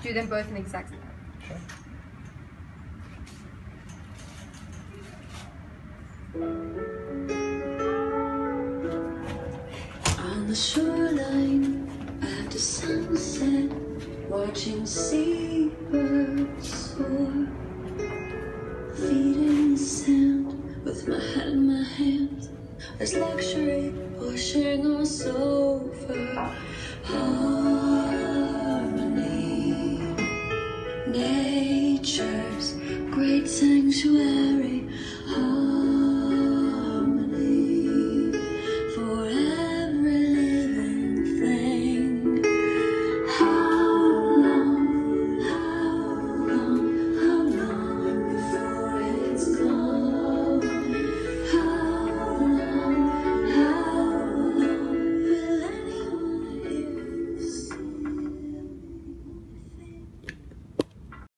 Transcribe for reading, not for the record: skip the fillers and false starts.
do them both in the exact same. Sure. On the shoreline after sunset, watching seabirds soar, feeding the sand with my head in my hands. There's luxury or sharing our sofa. Harmony, nature's great sanctuary.